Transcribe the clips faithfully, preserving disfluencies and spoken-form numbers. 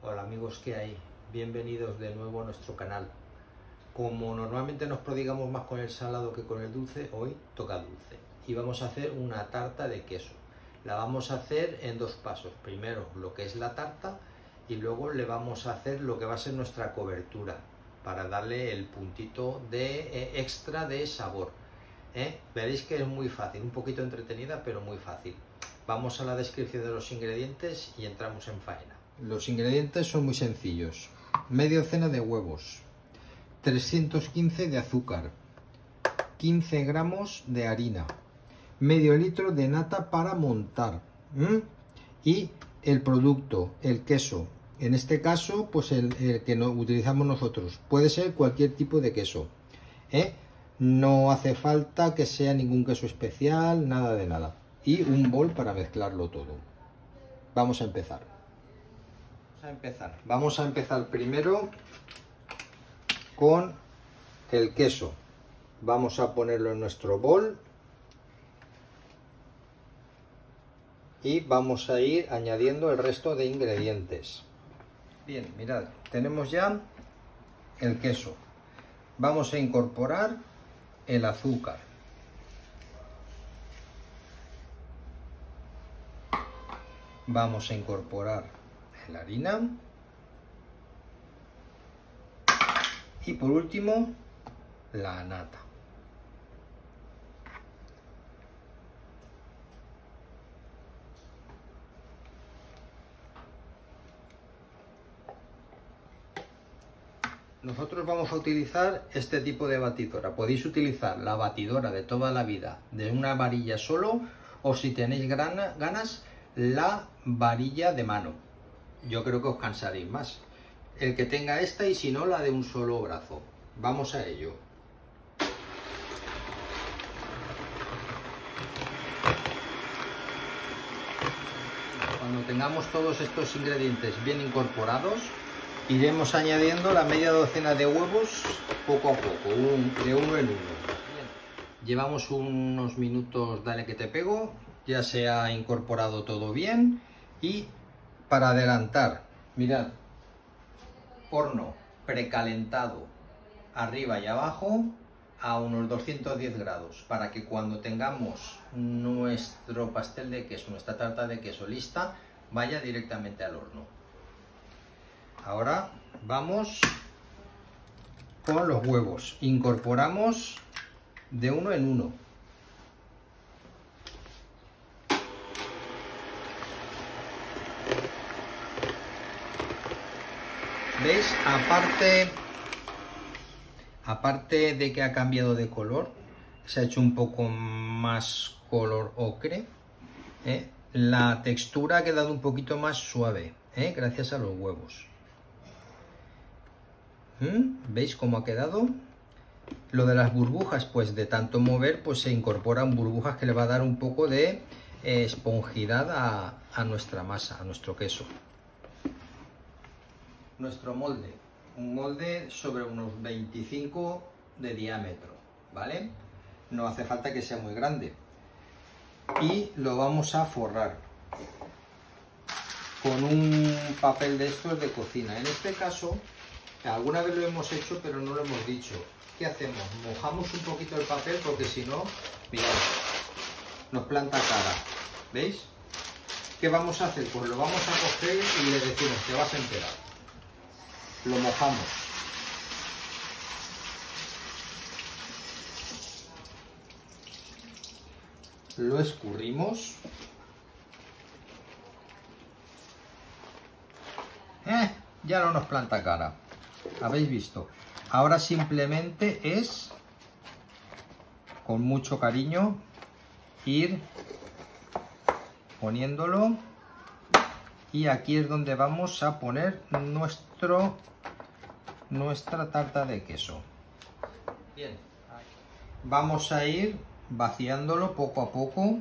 Hola amigos, ¿qué hay? Bienvenidos de nuevo a nuestro canal. Como normalmente nos prodigamos más con el salado que con el dulce, hoy toca dulce. Y vamos a hacer una tarta de queso. La vamos a hacer en dos pasos. Primero lo que es la tarta y luego le vamos a hacer lo que va a ser nuestra cobertura para darle el puntito de eh, extra de sabor. ¿Eh? Veréis que es muy fácil, un poquito entretenida, pero muy fácil. Vamos a la descripción de los ingredientes y entramos en faena. Los ingredientes son muy sencillos. Media docena de huevos, trescientos quince de azúcar, quince gramos de harina, medio litro de nata para montar, ¿Mm? y el producto, el queso. En este caso, pues el, el que no utilizamos nosotros. Puede ser cualquier tipo de queso, ¿eh? No hace falta que sea ningún queso especial, nada de nada. Y un bol para mezclarlo todo. Vamos a empezar. Vamos a empezar. Vamos a empezar primero con el queso. Vamos a ponerlo en nuestro bol. Y vamos a ir añadiendo el resto de ingredientes. Bien, mirad, tenemos ya el queso. Vamos a incorporar el azúcar. Vamos a incorporar la harina. Y por último, la nata. Nosotros vamos a utilizar este tipo de batidora. Podéis utilizar la batidora de toda la vida de una varilla solo, o si tenéis ganas, la varilla de mano. Yo creo que os cansaréis más. El que tenga esta, y si no, la de un solo brazo. Vamos a ello. Cuando tengamos todos estos ingredientes bien incorporados, iremos añadiendo la media docena de huevos poco a poco, un, de uno en uno. Bien. Llevamos unos minutos, dale que te pego, ya se ha incorporado todo bien. Y para adelantar, mirad, horno precalentado arriba y abajo a unos doscientos diez grados, para que cuando tengamos nuestro pastel de queso, nuestra tarta de queso lista, vaya directamente al horno. Ahora vamos con los huevos. Incorporamos de uno en uno. ¿Veis? Aparte, aparte de que ha cambiado de color, se ha hecho un poco más color ocre, ¿eh? La textura ha quedado un poquito más suave, ¿eh? Gracias a los huevos. ¿Mm? ¿Veis cómo ha quedado? Lo de las burbujas, pues de tanto mover, pues se incorporan burbujas que le va a dar un poco de eh, esponjidad a, a nuestra masa, a nuestro queso. Nuestro molde, un molde sobre unos veinticinco de diámetro, ¿vale? No hace falta que sea muy grande. Y lo vamos a forrar con un papel de estos de cocina. En este caso, alguna vez lo hemos hecho, pero no lo hemos dicho. ¿Qué hacemos? Mojamos un poquito el papel, porque si no, mirad, nos planta cara. ¿Veis? ¿Qué vamos a hacer? Pues lo vamos a coger y le decimos, te vas a enterar. Lo mojamos. Lo escurrimos. Eh, ya no nos planta cara. ¿Habéis visto? Ahora simplemente es, con mucho cariño, ir poniéndolo. Y aquí es donde vamos a poner nuestro, nuestra tarta de queso. Bien. Vamos a ir vaciándolo poco a poco.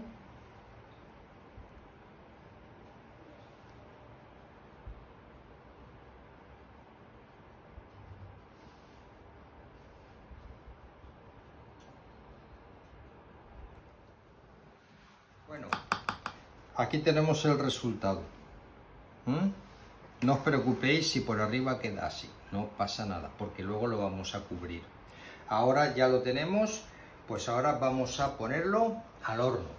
Bueno, aquí tenemos el resultado. ¿Mm? No os preocupéis si por arriba queda así, no pasa nada, porque luego lo vamos a cubrir. Ahora ya lo tenemos, pues ahora vamos a ponerlo al horno.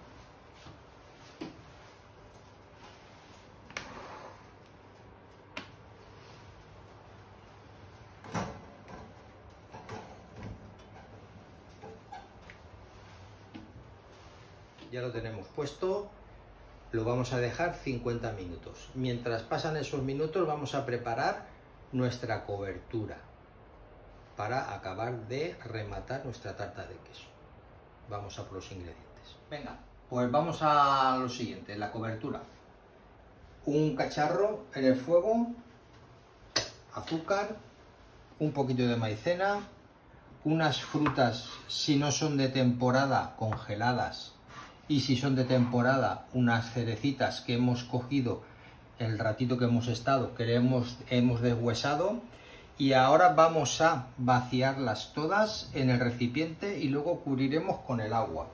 Ya lo tenemos puesto, lo vamos a dejar cincuenta minutos. Mientras pasan esos minutos vamos a preparar nuestra cobertura para acabar de rematar nuestra tarta de queso. Vamos a por los ingredientes. Venga, pues vamos a lo siguiente, la cobertura. Un cacharro en el fuego, azúcar, un poquito de maicena, unas frutas, si no son de temporada, congeladas, y si son de temporada, unas cerecitas que hemos cogido el ratito que hemos estado, que hemos, hemos deshuesado, y ahora vamos a vaciarlas todas en el recipiente y luego cubriremos con el agua.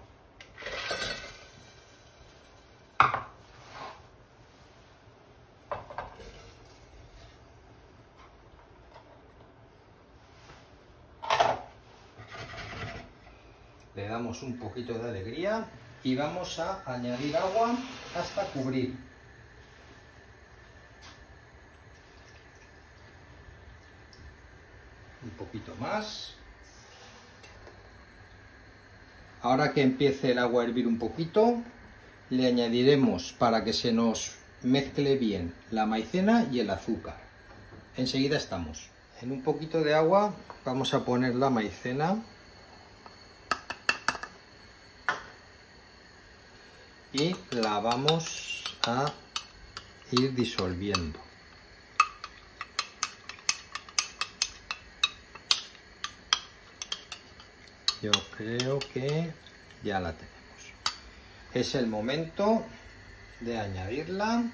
Le damos un poquito de alegría y vamos a añadir agua hasta cubrir. Un poquito más. Ahora que empiece el agua a hervir un poquito, le añadiremos, para que se nos mezcle bien, la maicena y el azúcar. Enseguida estamos. En un poquito de agua vamos a poner la maicena. Y la vamos a ir disolviendo. Yo creo que ya la tenemos. Es el momento de añadirla.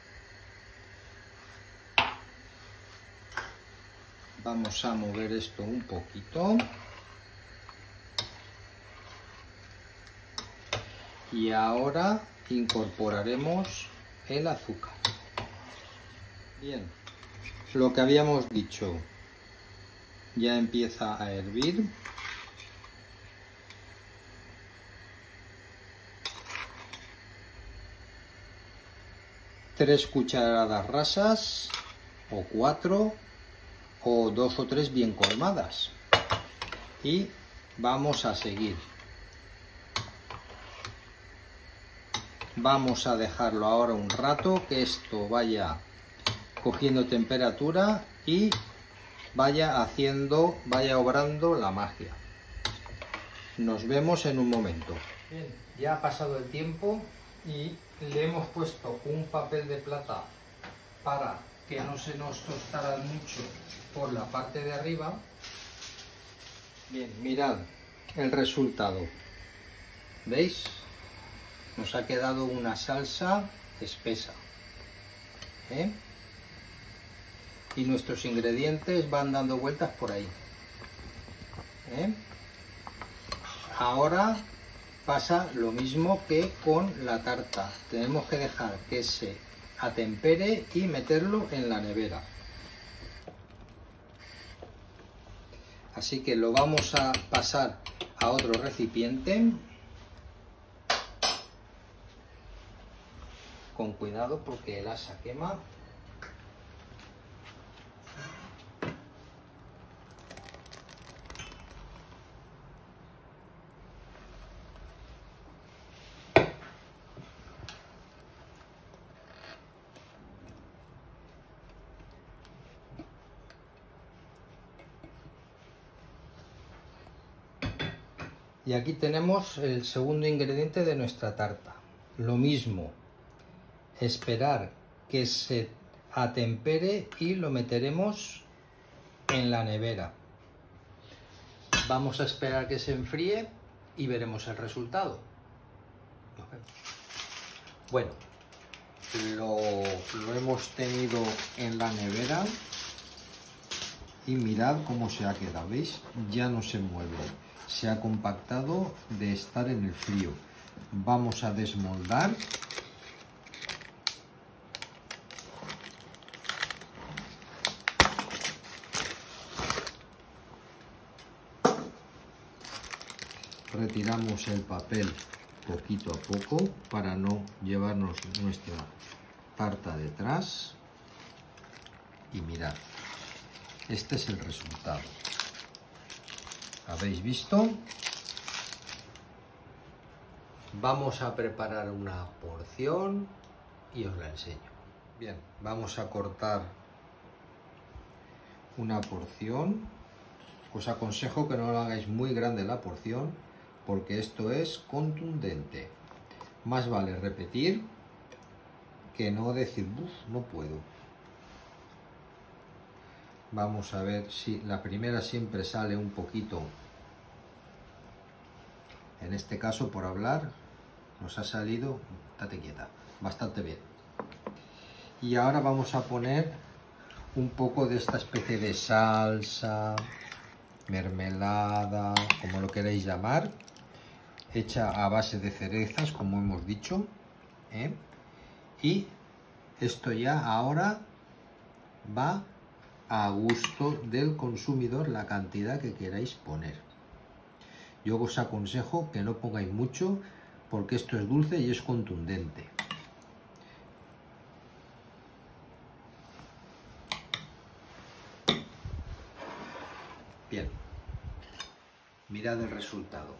Vamos a mover esto un poquito. Y ahora incorporaremos el azúcar. Bien, lo que habíamos dicho ya empieza a hervir. Tres cucharadas rasas, o cuatro, o dos o tres bien colmadas. Y vamos a seguir. Vamos a dejarlo ahora un rato, que esto vaya cogiendo temperatura y vaya haciendo, vaya obrando la magia. Nos vemos en un momento. Bien, ya ha pasado el tiempo y le hemos puesto un papel de plata para que no se nos tostara mucho por la parte de arriba. Bien, mirad el resultado. ¿Veis? Nos ha quedado una salsa espesa, ¿eh? Y nuestros ingredientes van dando vueltas por ahí, ¿eh? Ahora pasa lo mismo que con la tarta. Tenemos que dejar que se atempere y meterlo en la nevera. Así que lo vamos a pasar a otro recipiente. Con cuidado porque el asa quema. Y aquí tenemos el segundo ingrediente de nuestra tarta. Lo mismo. Esperar que se atempere y lo meteremos en la nevera. Vamos a esperar que se enfríe y veremos el resultado. Bueno, lo, lo hemos tenido en la nevera y mirad cómo se ha quedado, ¿veis? Ya no se mueve, se ha compactado de estar en el frío. Vamos a desmoldar. retiramos el papel poquito a poco para no llevarnos nuestra tarta detrás. Y mirad, este es el resultado. ¿Habéis visto? Vamos a preparar una porción y os la enseño. Bien, vamos a cortar una porción. Os aconsejo que no lo hagáis muy grande la porción, porque esto es contundente. Más vale repetir que no decir, uff, no puedo. Vamos a ver si la primera siempre sale un poquito. En este caso, por hablar, nos ha salido, estate quieta, bastante bien. Y ahora vamos a poner un poco de esta especie de salsa, mermelada, como lo queréis llamar, hecha a base de cerezas, como hemos dicho, ¿eh? Y esto ya ahora va a gusto del consumidor, la cantidad que queráis poner. Yo os aconsejo que no pongáis mucho, porque esto es dulce y es contundente. Bien, mirad el resultado.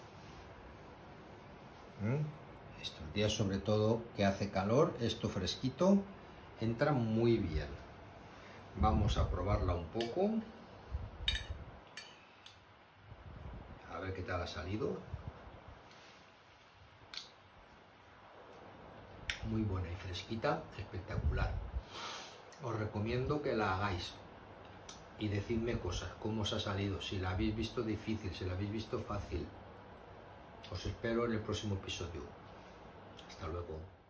¿Mm? Estos días, sobre todo que hace calor, esto fresquito entra muy bien. Vamos a probarla un poco. A ver qué tal ha salido. Muy buena y fresquita, espectacular. Os recomiendo que la hagáis y decidme cosas, cómo os ha salido, si la habéis visto difícil, si la habéis visto fácil. Os espero en el próximo episodio. Hasta luego.